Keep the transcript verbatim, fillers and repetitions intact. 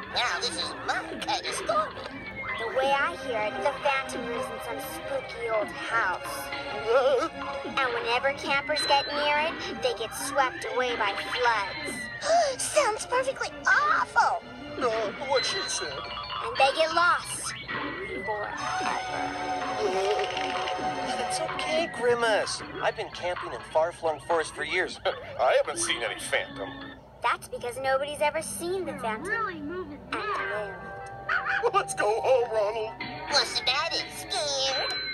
Now, this is my kind of story. The way I hear it, the phantom lives in some spooky old house. And whenever campers get near it, they get swept away by floods. Sounds perfectly awful. No, what she said. And they get lost. Forever. It's okay, Grimace. I've been camping in far-flung forests for years. I haven't seen any phantom. That's because nobody's ever seen the phantom Really moving. and lived. Let's go home, Ronald. What's the matter? Scared?